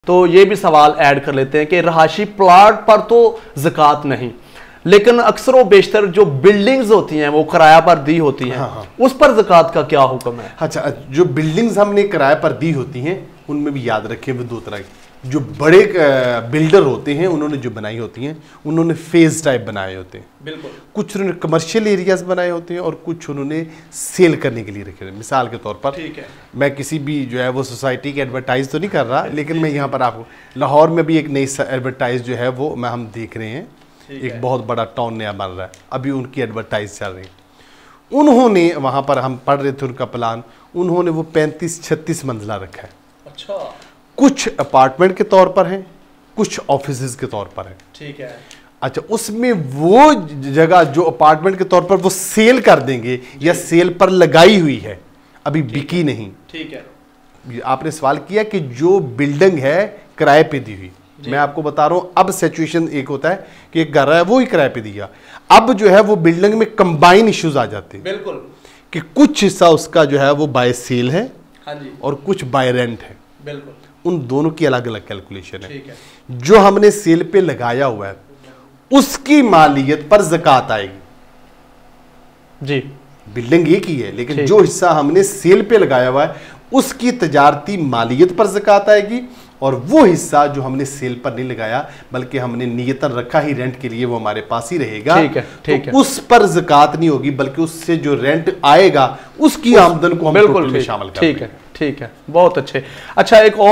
तो ये भी सवाल ऐड कर लेते हैं कि रहायशी प्लाट पर तो ज़कात नहीं, लेकिन अक्सर व बेशतर जो बिल्डिंग्स होती हैं वो किराया पर दी होती हैं, उस पर ज़कात का क्या हुक्म है? अच्छा, जो बिल्डिंग्स हमने किराए पर दी होती हैं उनमें भी याद रखें वो दो तरह की, जो बड़े बिल्डर होते हैं उन्होंने जो बनाई होती हैं उन्होंने फेज टाइप बनाए होते हैं। बिल्कुल। कुछ उन्होंने कमर्शियल एरियाज बनाए होते हैं और कुछ उन्होंने सेल करने के लिए रखे हैं। मिसाल के तौर पर, ठीक है, मैं किसी भी जो है वो सोसाइटी की एडवर्टाइज तो नहीं कर रहा, लेकिन मैं यहाँ पर आपको लाहौर में भी एक नई एडवर्टाइज जो है वो हम देख रहे हैं, एक बहुत बड़ा टाउन नया बन रहा है, अभी उनकी एडवर्टाइज चल रही है। उन्होंने वहाँ पर हम पढ़ रहे थे उनका प्लान, उन्होंने वो 35-36 मंजिला रखा है। अच्छा। कुछ अपार्टमेंट के तौर पर हैं, कुछ ऑफिसेज के तौर पर हैं। ठीक है। अच्छा, उसमें वो जगह जो अपार्टमेंट के तौर पर वो सेल कर देंगे या सेल पर लगाई हुई है, अभी बिकी नहीं। ठीक है। आपने सवाल किया कि जो बिल्डिंग है किराए पे दी हुई, मैं आपको बता रहा हूं अब सिचुएशन एक होता है कि एक घर है वो ही किराए पे दिया, अब जो है वो बिल्डिंग में कंबाइन इश्यूज आ जाते हैं। बिल्कुल। कि कुछ हिस्सा उसका जो है वो बाय सेल है, हाँ जी, और कुछ बाय रेंट है। बिल्कुल। उन दोनों की अलग अलग कैलकुलेशन है। ठीक है। जो हमने सेल पे लगाया हुआ है उसकी मालियत पर ज़कात आएगी जी। बिल्डिंग एक ही है, लेकिन जो हिस्सा हमने सेल पे लगाया हुआ है उसकी तजारती मालियत पर ज़कात आएगी, और वो हिस्सा जो हमने सेल पर नहीं लगाया बल्कि हमने नियतन रखा ही रेंट के लिए, वो हमारे पास ही रहेगा। ठीक है, ठीक है। उस पर ज़कात नहीं होगी, बल्कि उससे जो रेंट आएगा उसकी आमदन को हम बिल्कुल में शामिल करेंगे। ठीक है, ठीक है, बहुत अच्छे। अच्छा, एक और